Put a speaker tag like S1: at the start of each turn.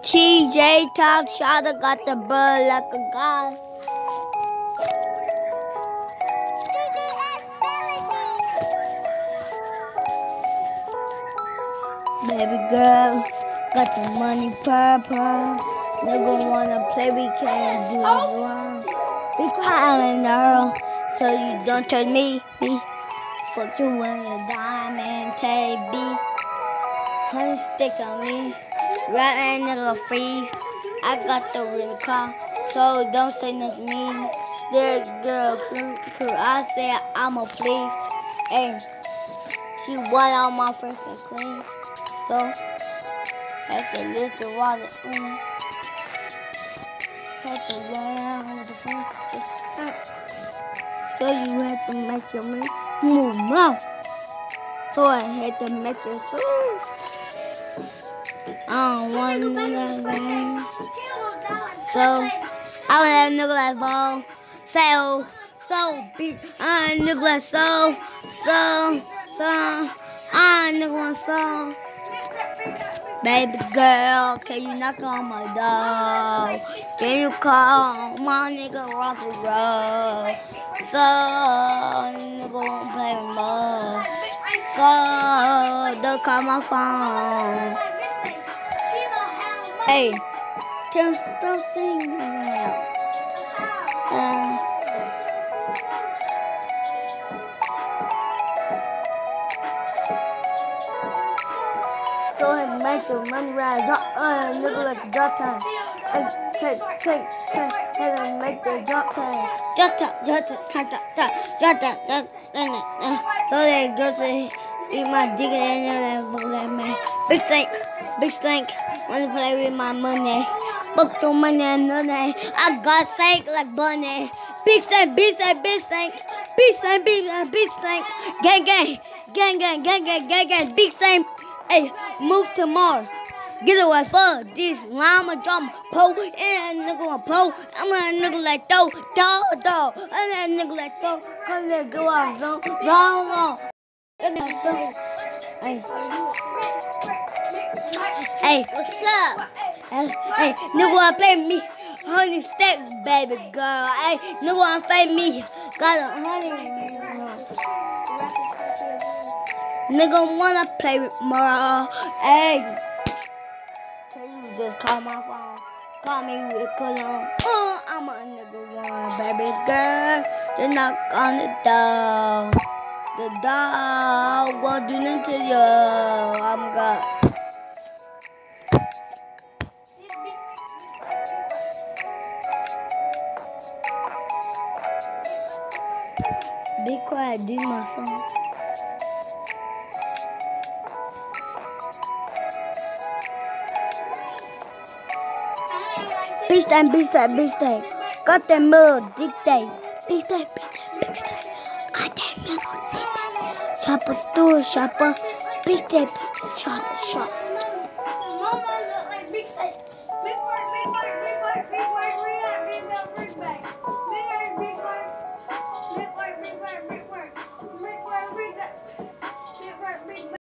S1: TJ Top Shotter got the bird like a god. Baby girl, got the money purple. Nigga wanna play, we can't do it wrong. Be quiet, girl, so you don't touch me. Fuck you when you diamond KB. Honey stick on me, right and nigga free. I got the real car, so don't say nothing to me. This girl, I say I'm a flea. Hey, she wet on my first and clean. So, had to lift the water in. Had to lay down with the phone. So you had to make your move now. So I had to make it so. I don't want to do that. So, I would have a nigga like ball. So big. I nigga like so. I nigga want so. Baby girl, can you knock on my door? Can you call my nigga rock and roll? So, nigga won't play more. So, don't call my phone. Hey, can you stop singing now? So I make the money rise up, nigga like a drop time. Take, and make the drop time. Drop top. So they go to eat my dick and then man. Big stank, wanna play with my money. Book the money and nothing. I got stank like bunny. Big stank. Gang, big stank. Hey, move tomorrow. Get away for this llama drama. Pole, and a nigga want pole. I'm a nigga like dough. I'm a nigga like dough. Cause they go out zone. Hey, what's up? Hey, nigga wanna play me. Honey stick, baby girl. Hey, nigga wanna play me. Got a honey. Nigga wanna play with more. Hey, can you just call my phone? Call me with cologne. I'm a nigga one, baby girl. Just knock on the door. The dog won't do nothing to you. I'm God. Be quiet, this is my song. Big stank. Got that mud, dick day. Big stank. Got that mud, dick day. Shopper, store shopper. Big stank, shopper.